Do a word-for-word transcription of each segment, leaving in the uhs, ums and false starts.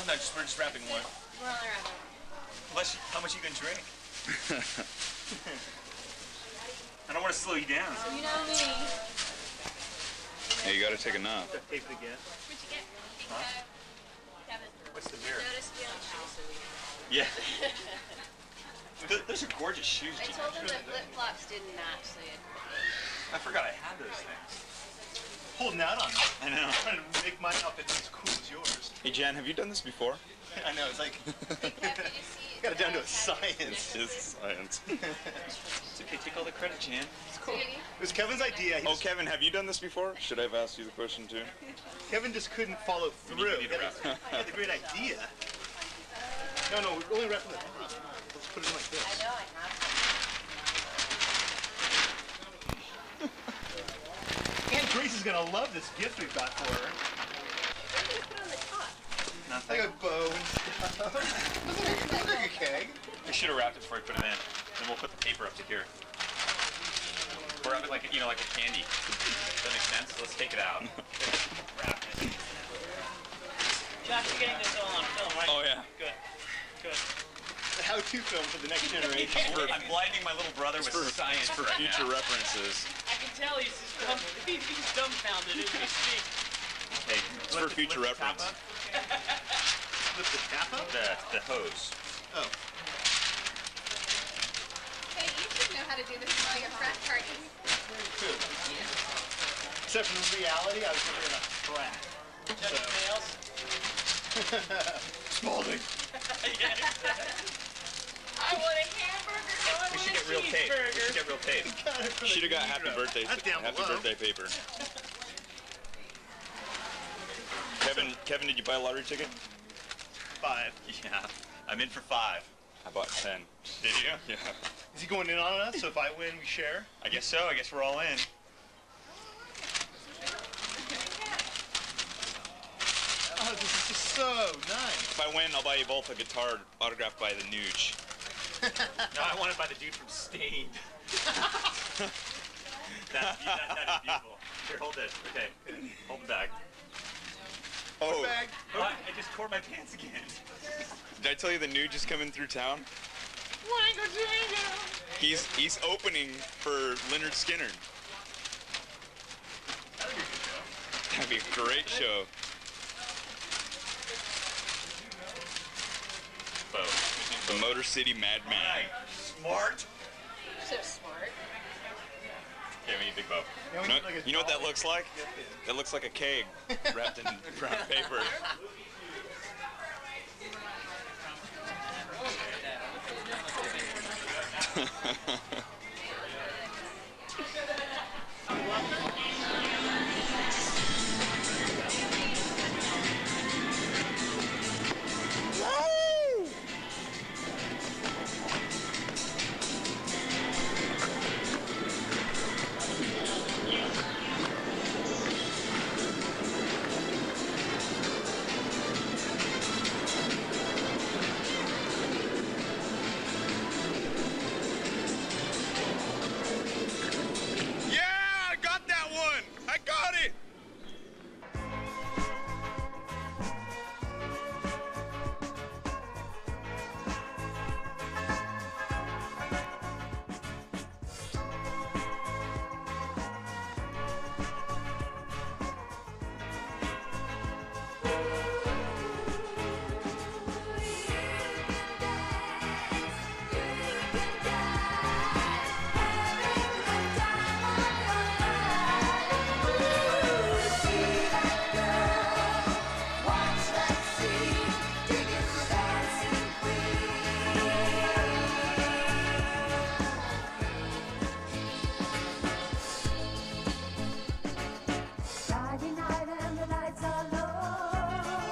no, just, we're just wrapping one. We're only wrapping. Unless, how much you can drink? I don't want to slow you down. Oh, you know me. Hey, you gotta take a nap. Tape it again. What'd you get? Huh? Kevin. What's the mirror? Notice feeling Yeah. Th those are gorgeous shoes. I told him that flip-flops didn't match, so he had to put I forgot I had those things. Holding out on me. I know. I'm trying to make my outfit as cool as yours. Hey, Jan, have you done this before? I know, it's like... see got it down to a science. It is science. It's okay, take all the credit, Jan. It's cool. It was Kevin's idea. He Oh, just, Kevin, have you done this before? Should I have asked you the question too? Kevin just couldn't follow through. We need to wrap He had, he had the great idea. No, no, we're only wrapping the top. Let's put it in like this. I know I have. Aunt Grace is gonna love this gift we've got for her. What are you gonna put on the top? Nothing. Like a bow and stuff. Look like a keg. We should have wrapped it before we put it in. Then we'll put the paper up to here. We'll wrap it like, you know, like a candy. Does that make sense? Let's take it out. Wrap it. Josh, you're getting this all on film, right? Oh, yeah. Good. Good. The how-to film for the next generation. I'm blinding my little brother with For, science for right future now. references. I can tell he's just dumb, he's dumbfounded as we speak. Hey, It's for future reference. Lift the tap up? The, the hose. Oh. Hey, you should know how to do this in all your frat parties. Good. Except in reality, I was never in a frat. Check the nails. Spalding. Yeah, exactly. I want a hamburger. No, I We want should a get real tape. We cheeseburger. should get real tape. Should have got happy birthday, That's down happy below. birthday paper. Kevin, Kevin, did you buy a lottery ticket? Five. Yeah, I'm in for five. I bought ten. Did you? Yeah. Is he going in on us? So if I win, we share? I guess so. I guess we're all in. Oh, this is just so nice. If I win, I'll buy you both a guitar autographed by the Nuge. No, I want it by the dude from Stained. that, that, that is beautiful. Here, hold this. Okay, hold the bag. Oh, Bag. Oh, I I just tore my pants again. did I tell you the Nuge is coming through town? He's he's opening for Leonard Skinner. That'd be a good show. That'd be a great show. Bo. The Motor City Madman. Right. Smart. So smart. Okay, we need big bow. Now we You know, need like a you know what that dolly. looks like? That looks like a keg wrapped in brown paper. Yeah, I got that one. I got it. Friday night and the lights are low.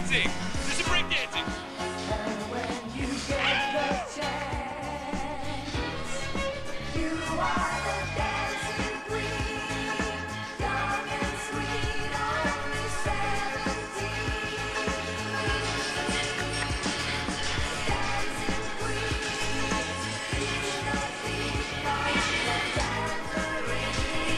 dancing. Do some break dancing. And when you get the chance, you are the dancing queen, young and sweet, only seventeen. Dancing queen, feel the beat from the tambourine.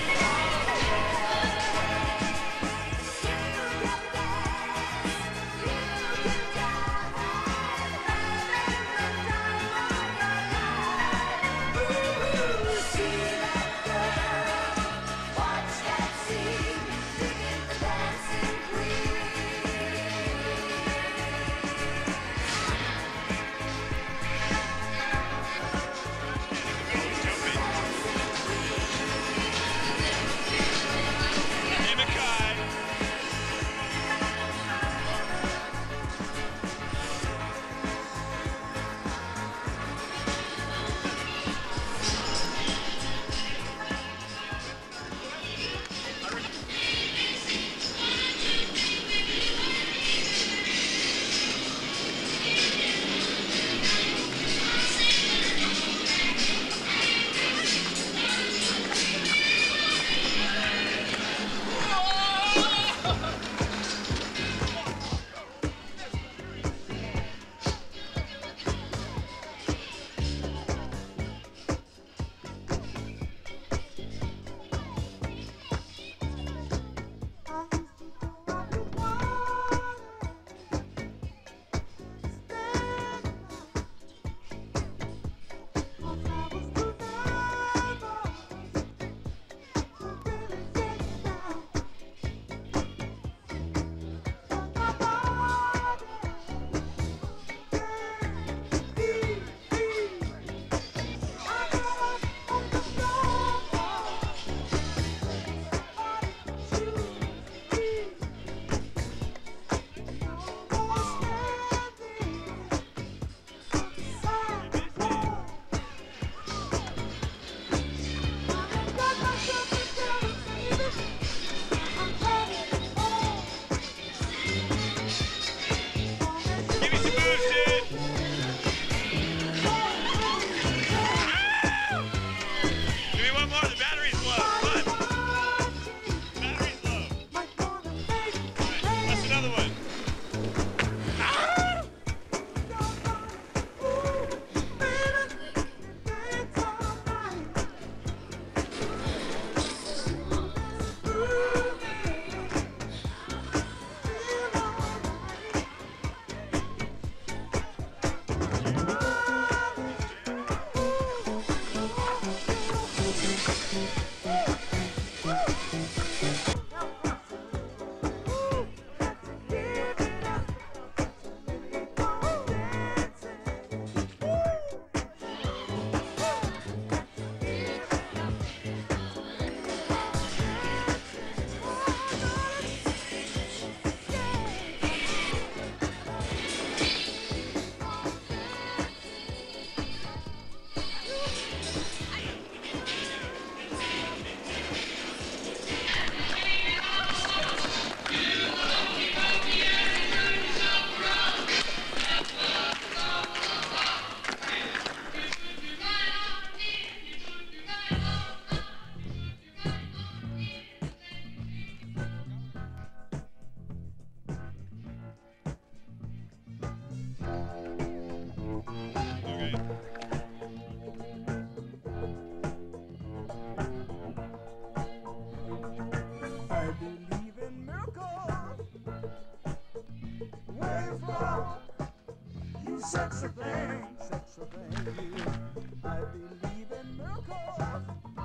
Sexy thing, sexy thing, you. I believe in miracles.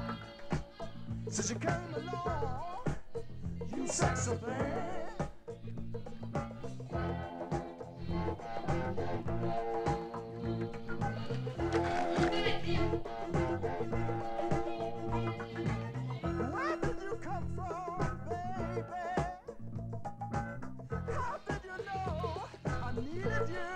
Since you came along, you sexy thing. Where did you come from, baby? How did you know I needed you?